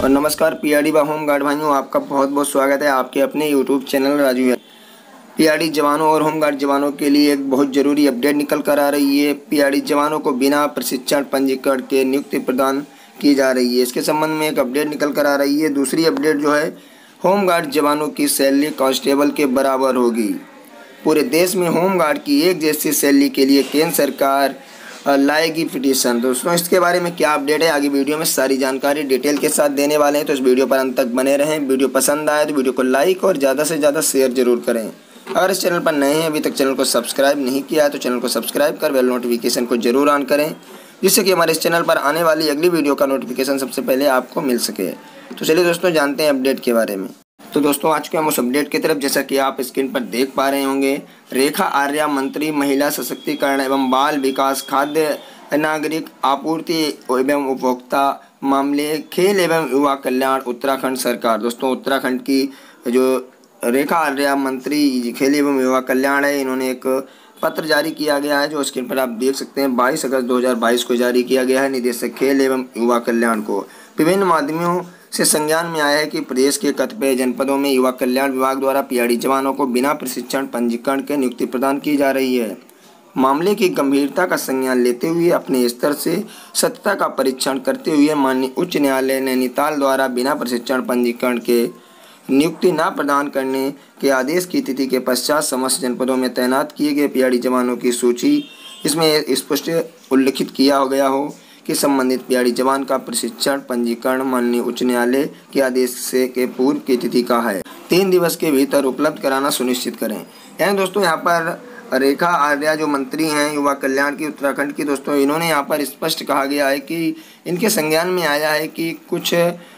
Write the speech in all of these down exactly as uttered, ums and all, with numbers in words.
और नमस्कार पीआरडी व होमगार्ड भाइयों, आपका बहुत बहुत स्वागत है आपके अपने यूट्यूब चैनल राजू है। पीआरडी जवानों और होमगार्ड जवानों के लिए एक बहुत ज़रूरी अपडेट निकल कर आ रही है। पीआरडी जवानों को बिना प्रशिक्षण पंजीकरण के नियुक्ति प्रदान की जा रही है। इसके संबंध में एक अपडेट निकल कर आ रही है। दूसरी अपडेट जो है, होमगार्ड जवानों की सैलरी कांस्टेबल के बराबर होगी। पूरे देश में होमगार्ड की एक जैसी सैलरी के लिए केंद्र सरकार लाएगी पिटीशन। दोस्तों, इसके बारे में क्या अपडेट है, आगे वीडियो में सारी जानकारी डिटेल के साथ देने वाले हैं, तो इस वीडियो पर अंत तक बने रहें। वीडियो पसंद आए तो वीडियो को लाइक और ज़्यादा से ज़्यादा शेयर जरूर करें। अगर इस चैनल पर नए हैं, अभी तक चैनल को सब्सक्राइब नहीं किया है तो चैनल को सब्सक्राइब कर बेल नोटिफिकेशन को जरूर ऑन करें, जिससे कि हमारे इस चैनल पर आने वाली अगली वीडियो का नोटिफिकेशन सबसे पहले आपको मिल सके। तो चलिए दोस्तों, जानते हैं अपडेट के बारे में। तो दोस्तों, आज के हम उस अपडेट की तरफ, जैसा कि आप स्क्रीन पर देख पा रहे होंगे, रेखा आर्या मंत्री महिला सशक्तिकरण एवं बाल विकास, खाद्य नागरिक आपूर्ति एवं उपभोक्ता मामले, खेल एवं युवा कल्याण, उत्तराखंड सरकार। दोस्तों, उत्तराखंड की जो रेखा आर्या मंत्री खेल एवं युवा कल्याण है, इन्होंने एक पत्र जारी किया गया है जो स्क्रीन पर आप देख सकते हैं। बाईस अगस्त दो हज़ार बाईस को जारी किया गया है। निदेशक खेल एवं युवा कल्याण को विभिन्न माध्यमों से संज्ञान में आया है कि प्रदेश के कतिपय जनपदों में युवा कल्याण विभाग द्वारा पीआरडी जवानों को बिना प्रशिक्षण पंजीकरण के नियुक्ति प्रदान की जा रही है। मामले की गंभीरता का संज्ञान लेते हुए अपने स्तर से सत्यता का परीक्षण करते हुए माननीय उच्च न्यायालय नैनीताल द्वारा बिना प्रशिक्षण पंजीकरण के नियुक्ति न प्रदान करने के आदेश की तिथि के पश्चात समस्त जनपदों में तैनात किए गए पीआरडी जवानों की सूची, इसमें स्पष्ट उल्लिखित किया गया हो कि संबंधित पीआरडी जवान का प्रशिक्षण पंजीकरण माननीय उच्च न्यायालय के आदेश से के पूर्व की तिथि का है, तीन दिवस के भीतर उपलब्ध कराना सुनिश्चित करें। यानी दोस्तों, यहाँ पर रेखा आर्या जो मंत्री हैं युवा कल्याण की उत्तराखंड की, दोस्तों इन्होंने यहाँ पर स्पष्ट कहा गया है कि इनके संज्ञान में आया है कि कुछ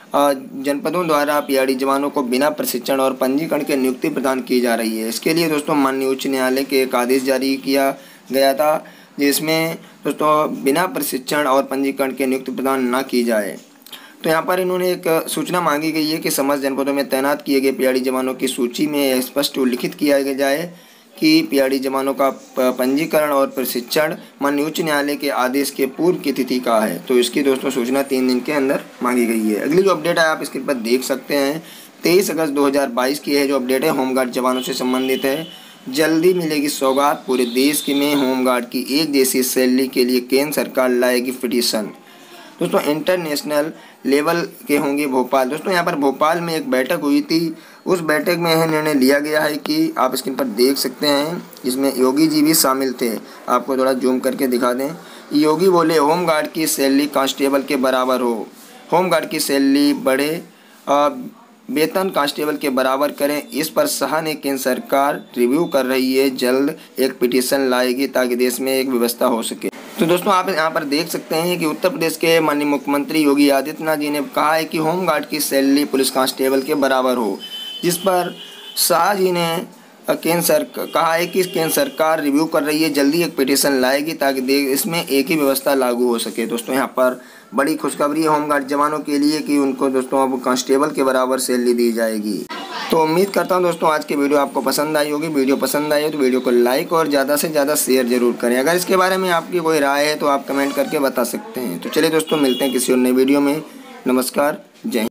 जनपदों द्वारा पीआरडी जवानों को बिना प्रशिक्षण और पंजीकरण के नियुक्ति प्रदान की जा रही है। इसके लिए दोस्तों माननीय उच्च न्यायालय के एक आदेश जारी किया गया था, जिसमें दोस्तों बिना प्रशिक्षण और पंजीकरण के नियुक्ति प्रदान न की जाए। तो यहाँ पर इन्होंने एक सूचना मांगी गई है कि समस्त जनपदों में तैनात किए गए पीआरडी जवानों की सूची में स्पष्ट उल्लिखित किया जाए कि पीआरडी जवानों का पंजीकरण और प्रशिक्षण माननीय उच्च न्यायालय के आदेश के पूर्व की तिथि का है। तो इसकी दोस्तों सूचना तीन दिन के अंदर मांगी गई है। अगली जो अपडेट है आप इसके पर देख सकते हैं, तेईस अगस्त दो हज़ार बाईस की है जो अपडेट है, होमगार्ड जवानों से संबंधित है। जल्दी मिलेगी सौगात, पूरे देश के में होमगार्ड की एक जैसी सैलरी के लिए केंद्र सरकार लाएगी पिटीशन। दोस्तों, इंटरनेशनल लेवल के होंगे भोपाल। दोस्तों, यहाँ पर भोपाल में एक बैठक हुई थी, उस बैठक में यह निर्णय लिया गया है कि आप स्क्रीन पर देख सकते हैं, इसमें योगी जी भी शामिल थे। आपको थोड़ा जूम करके दिखा दें। योगी बोले होमगार्ड की सैलरी कांस्टेबल के बराबर हो, होमगार्ड की सैलरी बढ़े, वेतन कांस्टेबल के बराबर करें। इस पर शाह ने केंद्र सरकार रिव्यू कर रही है, जल्द एक पिटीशन लाएगी ताकि देश में एक व्यवस्था हो सके। तो दोस्तों, आप यहाँ पर देख सकते हैं कि उत्तर प्रदेश के माननीय मुख्यमंत्री योगी आदित्यनाथ जी ने कहा है कि होमगार्ड की सैलरी पुलिस कांस्टेबल के बराबर हो, जिस पर शाह जी ने केंद्र सरकार कहा है कि केंद्र सरकार रिव्यू कर रही है, जल्दी एक पिटीशन लाएगी ताकि देश इसमें एक ही व्यवस्था लागू हो सके। दोस्तों, यहाँ पर बड़ी खुशखबरी है होमगार्ड जवानों के लिए कि उनको दोस्तों अब कांस्टेबल के बराबर सैलरी दी जाएगी। तो उम्मीद करता हूँ दोस्तों आज की वीडियो आपको पसंद आई होगी। वीडियो पसंद आई हो तो वीडियो को लाइक और ज़्यादा से ज़्यादा शेयर जरूर करें। अगर इसके बारे में आपकी कोई राय है तो आप कमेंट करके बता सकते हैं। तो चलिए दोस्तों, मिलते हैं किसी और नई वीडियो में। नमस्कार, जय हिंद।